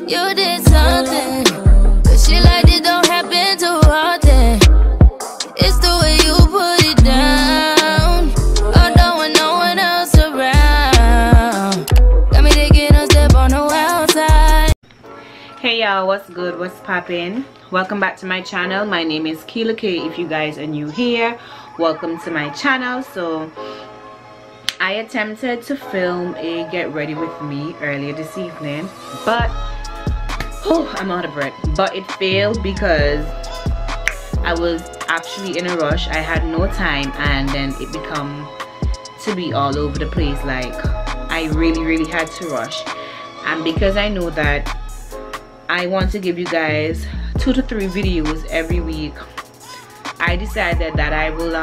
You did something, cause shit like this don't happen too often. It's the way you put it down, although when no one else around. Got me taking a step on the wild side. Hey y'all, what's good, what's poppin'? Welcome back to my channel. My name is Kilah. If you guys are new here, welcome to my channel. So I attempted to film a get ready with me earlier this evening, but I'm out of breath. But it failed because I was actually in a rush. I had no time, and then it become to be all over the place. Like, I really had to rush, and because I know that I want to give you guys 2 to 3 videos every week, I decided that I will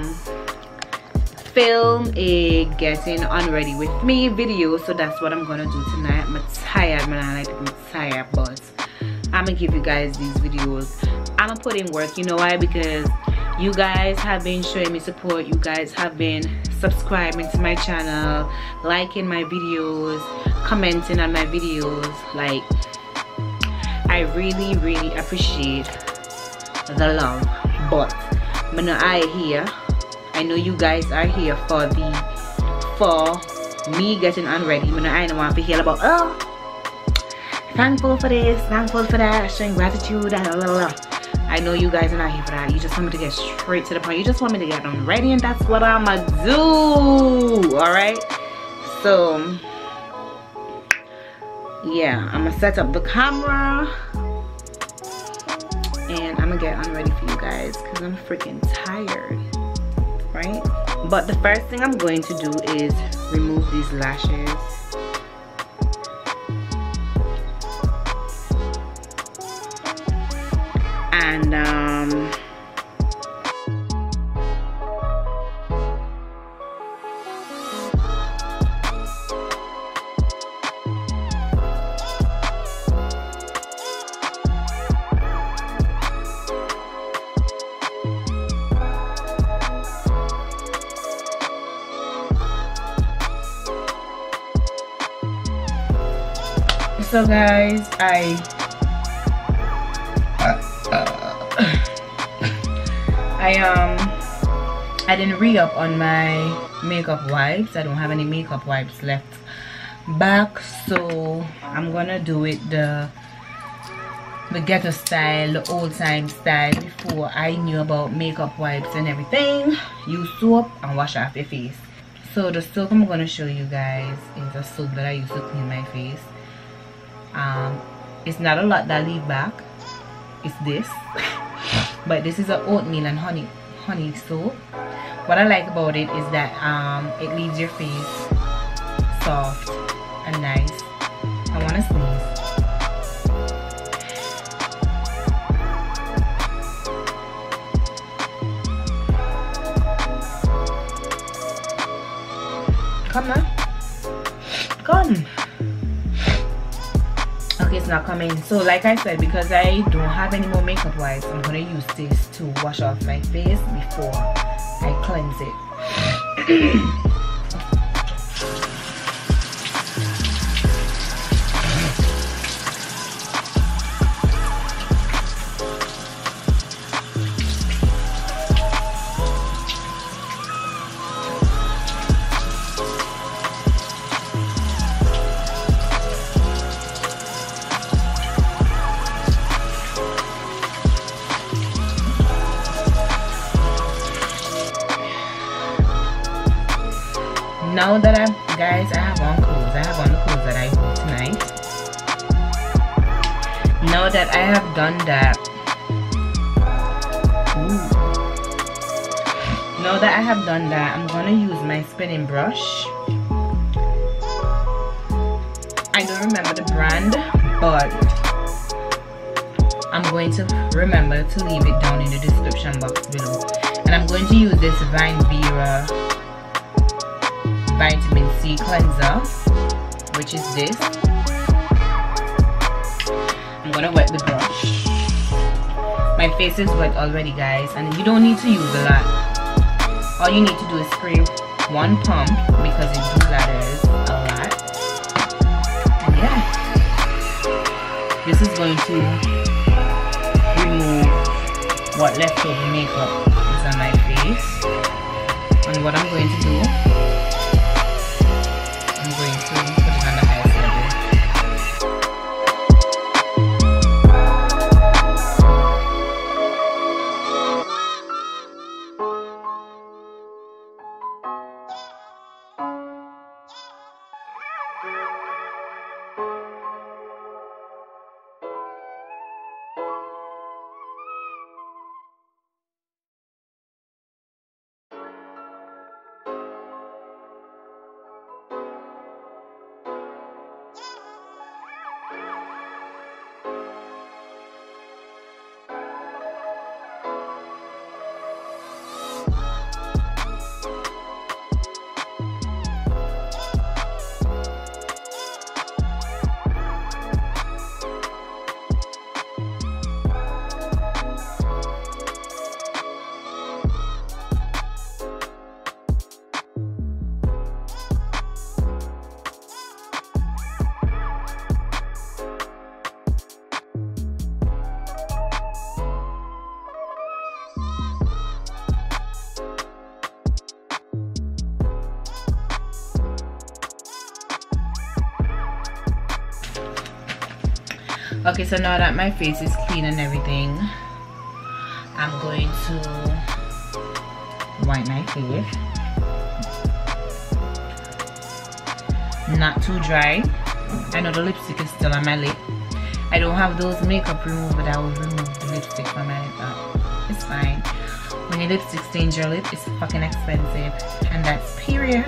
film a getting unready with me video. So that's what I'm gonna do tonight. I'm tired, man. I'm tired, but I'm gonna give you guys these videos. I'm gonna put in work. You know why? Because you guys have been showing me support. You guys have been subscribing to my channel, liking my videos, commenting on my videos. Like, I really appreciate the love. But I here, I know you guys are here for me getting unready. I don't want to hear about, oh, thankful for this, thankful for that, showing gratitude, blah, blah, blah. I know you guys are not here for that. You just want me to get straight to the point. You just want me to get unready, and that's what I'ma do. Alright, so yeah, I'm gonna set up the camera and I'm gonna get unready for you guys because I'm freaking tired, right? But the first thing I'm going to do is remove these lashes. And so guys, I didn't re-up on my makeup wipes. I don't have any makeup wipes left back, so I'm gonna do it the ghetto style, the old time style, before I knew about makeup wipes and everything. Use soap and wash off your face. So the soap I'm gonna show you guys is a soap that I use to clean my face. It's not a lot that leave back. It's this, but this is a oatmeal and honey soap. What I like about it is that it leaves your face soft and nice. I want to sneeze. Come on, come. Okay, it's not coming. So like I said, because I don't have any more makeup wipes, I'm gonna use this to wash off my face before I cleanse it. Now that I have on clothes, I have on the clothes that I wore tonight. Now that I have done that, I'm gonna use my spinning brush. I don't remember the brand, but I'm going to remember to leave it down in the description box below. And I'm going to use this VERA vitamin C cleanser, which is this. I'm gonna wet the brush. My face is wet already, guys, and you don't need to use a lot. All you need to do is spray 1 pump because it bladders a lot. And yeah, This is going to remove what leftover makeup is on my face. And what I'm going to do, I'm going to put it on the highest level. Okay, so now that my face is clean and everything, I'm going to wipe my face. Not too dry. I know the lipstick is still on my lip. I don't have those makeup remover that will remove the lipstick from my lip, but it's fine. When your lipstick stains your lip, it's fucking expensive, and that's period.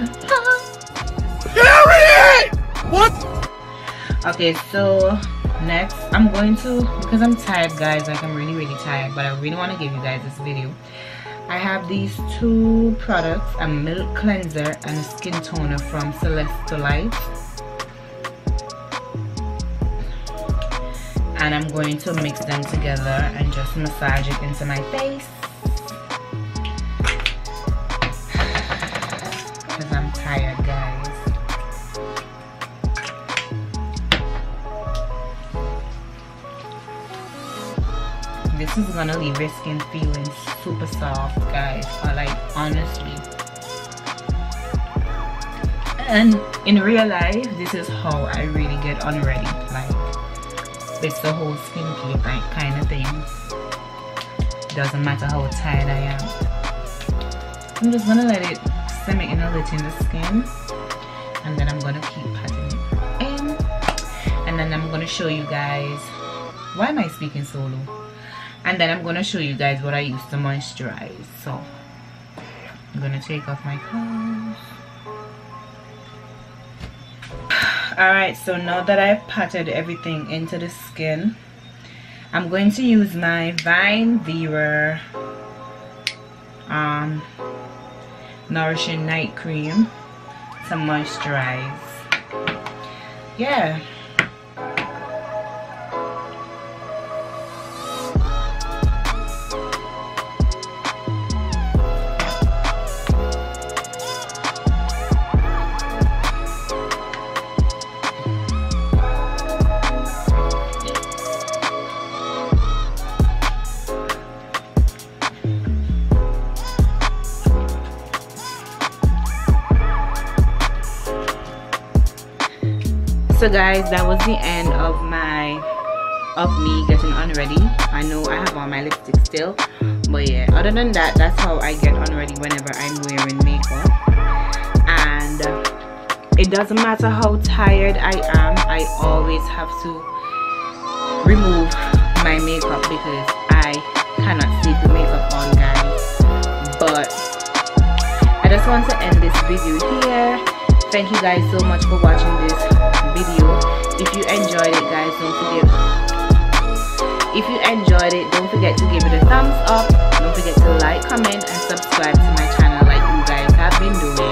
Period! What? Okay, so next I'm going to, because I'm tired guys, like I'm really tired, but I really want to give you guys this video. I have these two products, a milk cleanser and a skin toner from CELESTOLITE, and I'm going to mix them together and just massage it into my face because I'm tired guys. This is gonna leave your skin feeling super soft guys, like honestly. And in real life, this is how I really get unready, like it's the whole skincare like kind of thing. Doesn't matter how tired I am. I'm just gonna let it simmer in a little in the skin, and then I'm gonna keep patting it in, and then I'm gonna show you guys, why am I speaking so low? And then I'm gonna show you guys what I use to moisturize. So I'm gonna take off my clothes. Alright, so now that I've patted everything into the skin, I'm going to use my VERA Nourishing Night Cream to moisturize. Yeah. So guys, that was the end of me getting unready. I know I have on my lipstick still, but yeah, other than that, that's how I get unready whenever I'm wearing makeup. And it doesn't matter how tired I am, I always have to remove my makeup because I cannot sleep with makeup on guys. But I just want to end this video here. Thank you guys so much for watching this video. If you enjoyed it guys, don't forget to give it a thumbs up. Don't forget to like, comment and subscribe to my channel like you guys have been doing.